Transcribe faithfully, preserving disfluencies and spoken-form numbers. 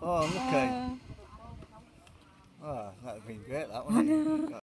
Oh, lucky. Uh, Oh, that'd have been great, that, wouldn't it?